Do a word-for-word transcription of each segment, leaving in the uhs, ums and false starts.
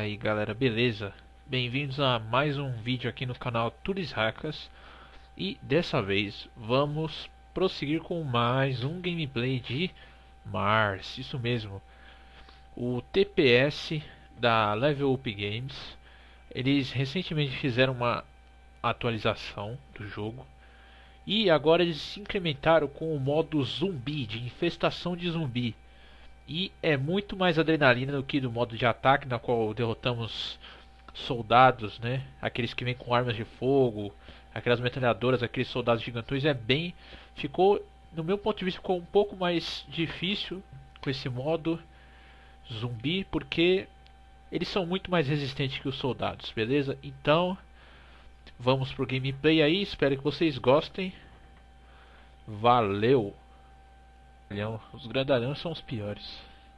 aí galera, beleza? Bem-vindos a mais um vídeo aqui no canal Turis Hackers. E dessa vez vamos prosseguir com mais um gameplay de Mars, isso mesmo. O T P S da Level Up Games. Eles recentemente fizeram uma atualização do jogo. E agora eles se incrementaram com o modo zumbi, de infestação de zumbi. E é muito mais adrenalina do que do modo de ataque, na qual derrotamos soldados, né? Aqueles que vêm com armas de fogo, aquelas metralhadoras, aqueles soldados gigantões. É bem, ficou, no meu ponto de vista, ficou um pouco mais difícil com esse modo zumbi, porque eles são muito mais resistentes que os soldados, beleza? Então, vamos pro gameplay aí. Espero que vocês gostem. Valeu! Os grandalhões são os piores.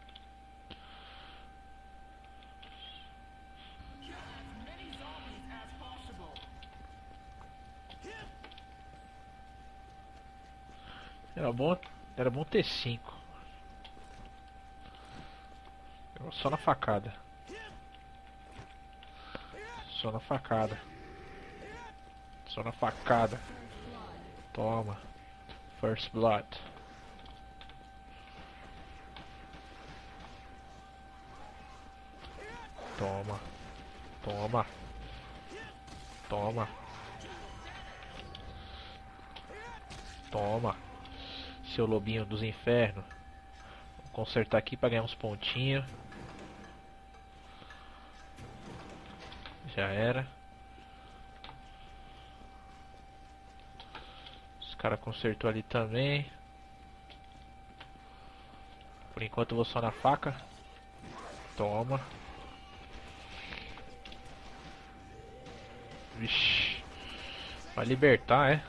Era bom, era bom ter cinco. Só na facada. Só na facada. Só na facada. Toma. First Blood. Toma. Toma. Toma. Toma. Seu lobinho dos infernos. Vou consertar aqui para ganhar uns pontinhos. Já era. Os caras consertou ali também. Por enquanto eu vou só na faca. Toma. Vixe. Vai libertar, é?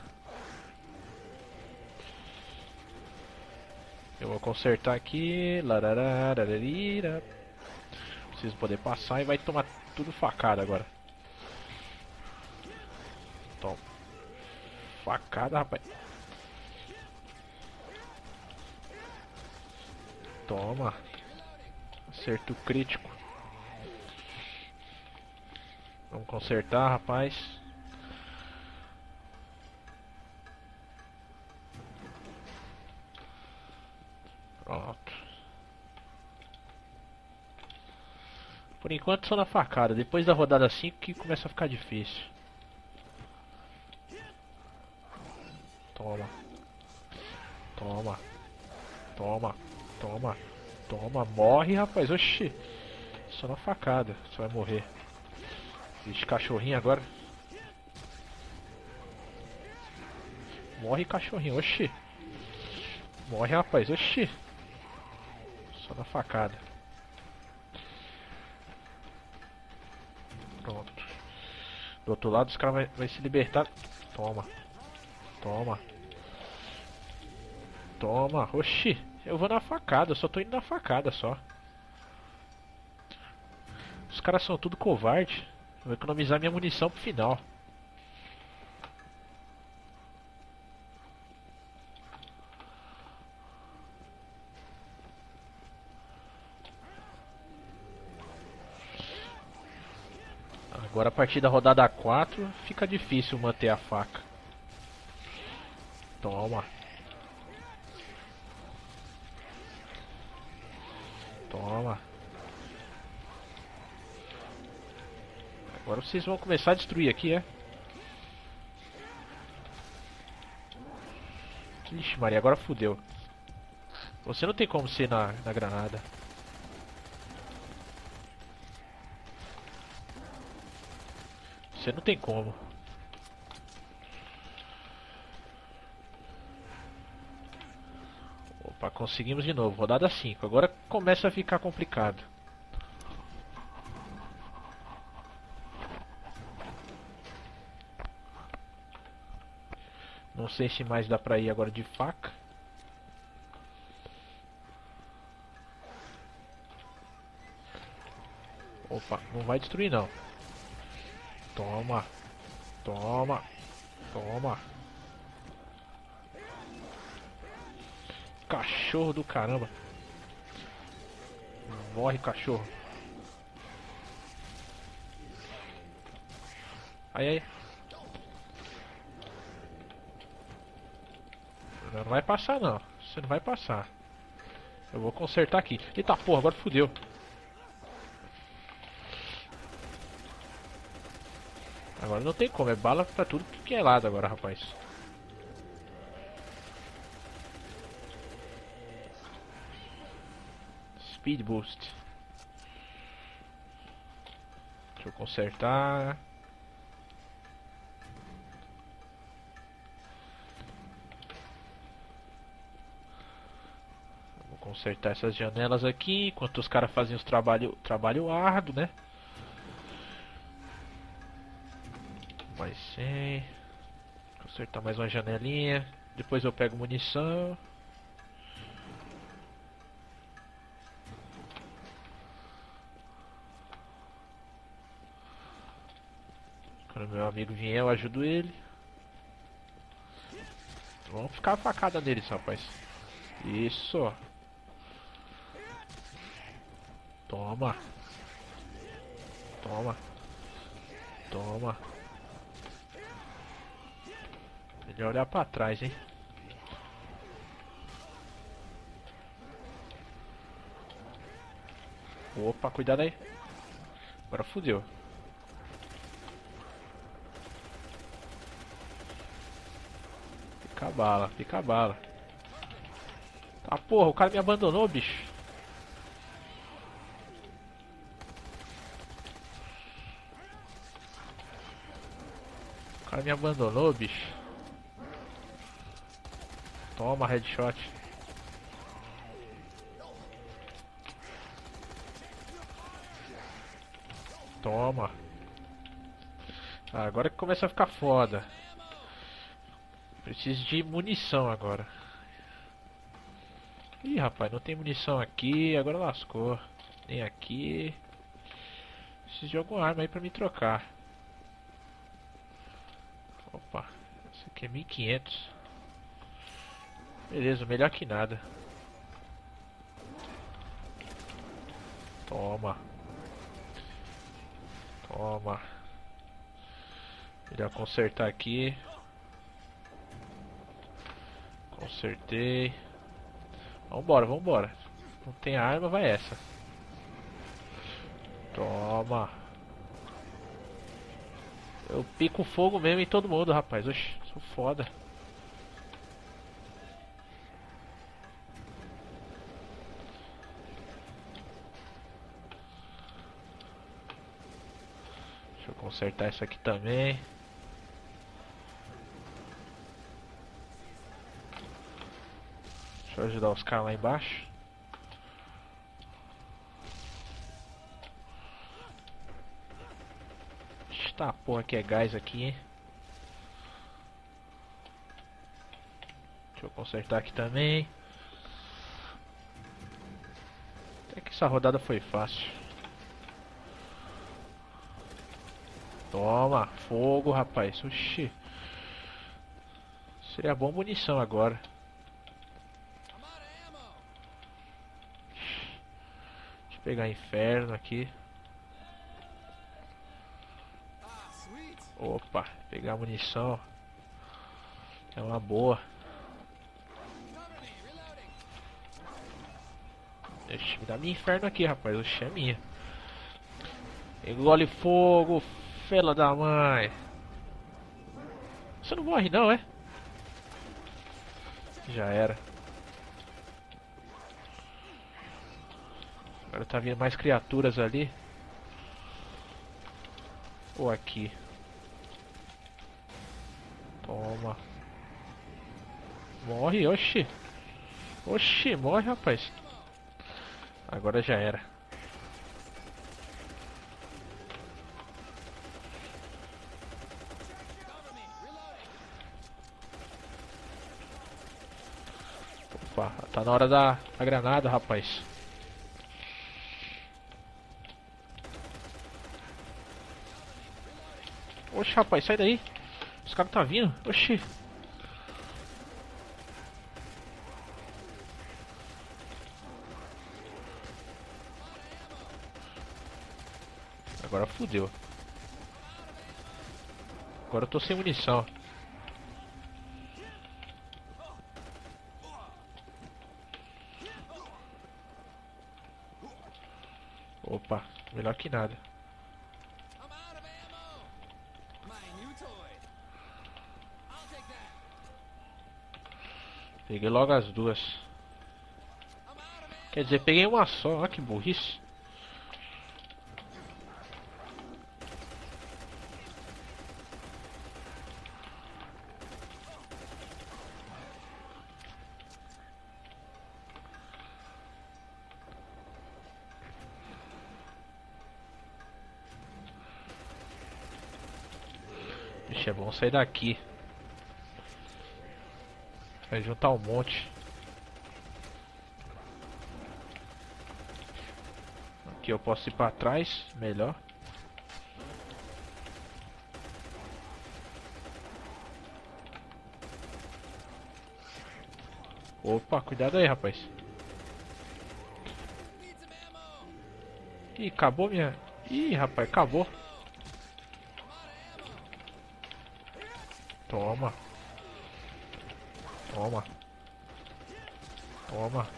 Eu vou consertar aqui. Lararararira. Preciso poder passar e vai tomar tudo facada agora. Toma. Facada, rapaz. Toma. Acerto crítico. Vamos consertar, rapaz. Pronto. Por enquanto só na facada. Depois da rodada cinco que começa a ficar difícil. Toma. Toma. Toma. Toma. Toma. Morre, rapaz. Oxi. Só na facada. Você vai morrer. Vixe, cachorrinho agora. Morre, cachorrinho. Oxi. Morre, rapaz. Oxi. Só na facada. Pronto. Do outro lado os caras vai, vai se libertar. Toma. Toma. Toma. Oxi. Eu vou na facada. Eu só tô indo na facada só. Os caras são tudo covarde. Vou economizar minha munição pro final. Agora a partir da rodada quatro fica difícil manter a faca. Toma. Toma. Agora vocês vão começar a destruir aqui, é? Ixi Maria, agora fudeu. Você não tem como ser na, na granada. Você não tem como. Opa, conseguimos de novo. Rodada cinco. Agora começa a ficar complicado. Não sei se mais dá pra ir agora de faca. Opa, não vai destruir não. Toma. Toma. Toma. Cachorro do caramba. Morre, cachorro. Aí, aí. Não vai passar não. Você não vai passar. Eu vou consertar aqui. Eita porra, agora fodeu. Agora não tem como, é bala pra tudo que é lado agora, rapaz. Speed Boost. Deixa eu consertar. Vou consertar essas janelas aqui, enquanto os caras fazem os trabalho, trabalho árduo, né? Mais cem. Consertar mais uma janelinha. Depois eu pego munição. Quando meu amigo vier, eu ajudo ele. Vamos ficar a facada neles, rapaz. Isso. Toma. Toma. Toma. Melhor olhar pra trás, hein? Opa, cuidado aí. Agora fodeu. Pica a bala, pica a bala. Tá porra, o cara me abandonou, bicho. O cara me abandonou, bicho. Toma, headshot. Toma. Ah, agora que começa a ficar foda. Preciso de munição agora. Ih, rapaz, não tem munição aqui. Agora lascou. Nem aqui. Preciso de alguma arma aí pra me trocar. Opa. Isso aqui é mil e quinhentos. Beleza, melhor que nada. Toma. Toma. Melhor consertar aqui. Consertei. Vambora, vambora. Não tem arma, vai essa. Toma. Eu pico fogo mesmo em todo mundo, rapaz. Oxi, sou foda. Deixa eu consertar essa aqui também. Deixa eu ajudar os caras lá embaixo. Tá, porra, que é gás aqui, hein? Deixa eu consertar aqui também. Até que essa rodada foi fácil. Toma, fogo, rapaz. Oxi. Seria bom munição agora. Deixa eu pegar inferno aqui. Opa, pegar munição é uma boa. Deixa me dar minha inferno aqui, rapaz. Oxe, é minha. Engole fogo, fela da mãe. Você não morre não, é? Já era. Agora tá vindo mais criaturas ali. Ou aqui. Toma. Morre, oxi. Oxi, morre, rapaz. Agora já era. Opa, tá na hora da, da granada, rapaz. Oxi, rapaz, sai daí. Os caras tá vindo. Oxi. Agora fudeu. Agora eu tô sem munição. Opa, melhor que nada. Peguei logo as duas. Quer dizer, peguei uma só, olha que burrice. Vixe, é bom sair daqui. Vai juntar um monte. Aqui eu posso ir pra trás, melhor. Opa, cuidado aí, rapaz. Ih, acabou minha... Ih, rapaz, acabou. Toma. Toma. Toma.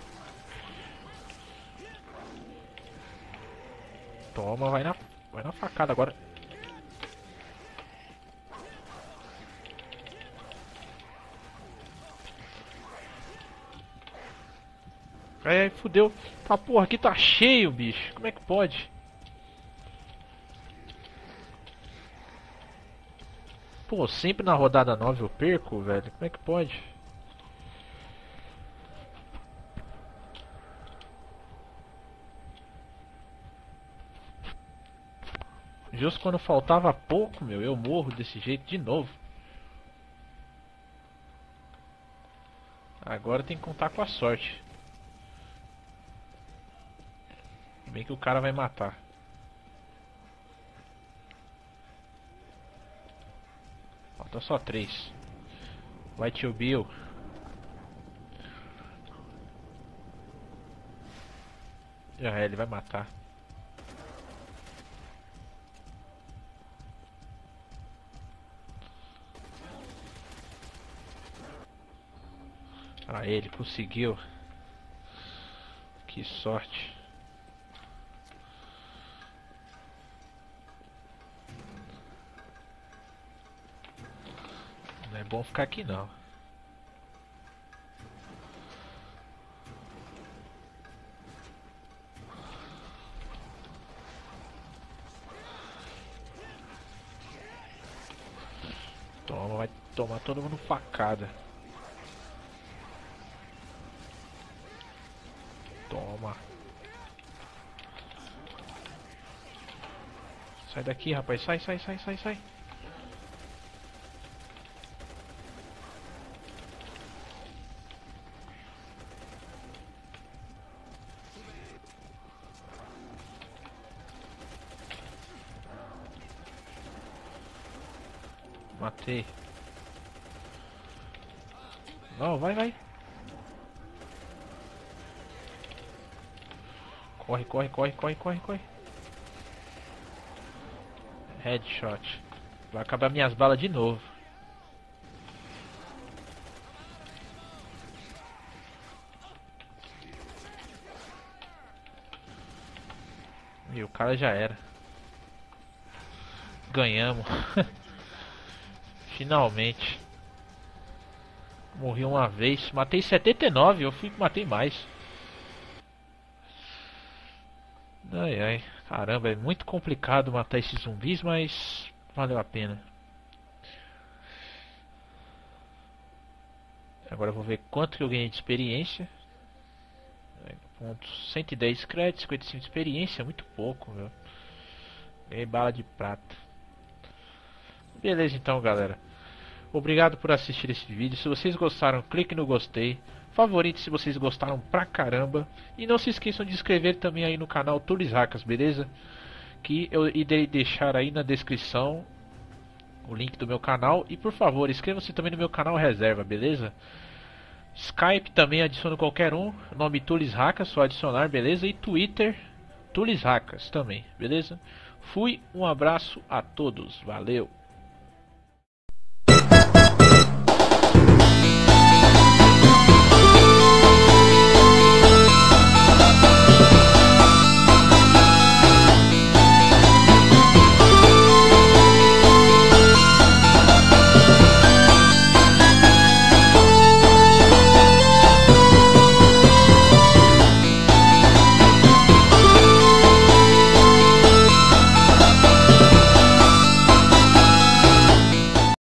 Toma, vai na, vai na facada agora. Ai, ai, fudeu. Tá, porra, aqui tá cheio, bicho. Como é que pode? Pô, sempre na rodada nove eu perco, velho. Como é que pode? Justo quando faltava pouco, meu, eu morro desse jeito de novo. Agora tem que contar com a sorte. Bem que o cara vai matar. Falta só três. Vai, tio Bill. Já é, ele vai matar. Ah, ele conseguiu. Que sorte. Não é bom ficar aqui não. Toma, vai tomar todo mundo facada. Toma. Sai daqui, rapaz. Sai, sai, sai, sai, sai. Matei. Não, vai, vai. Corre, corre, corre, corre, corre, corre. Headshot. Vai acabar minhas balas de novo. E o cara já era. Ganhamos. Finalmente. Morri uma vez. Matei setenta e nove. Eu fui que matei mais. Ai ai. Caramba, é muito complicado matar esses zumbis, mas valeu a pena. Agora eu vou ver quanto que eu ganhei de experiência. Pontos cento e dez créditos, cinquenta e cinco de experiência, muito pouco, meu. Ganhei bala de prata. Beleza então, galera. Obrigado por assistir esse vídeo. Se vocês gostaram, clique no gostei. Favorite se vocês gostaram pra caramba. E não se esqueçam de se inscrever também aí no canal Tulis Hakas, beleza? Que eu irei deixar aí na descrição o link do meu canal. E por favor, inscrevam-se também no meu canal reserva, beleza? Skype também adiciono qualquer um. Nome Tulis Hakas, só adicionar, beleza? E Twitter, Tulis Hakas também, beleza? Fui, um abraço a todos, valeu!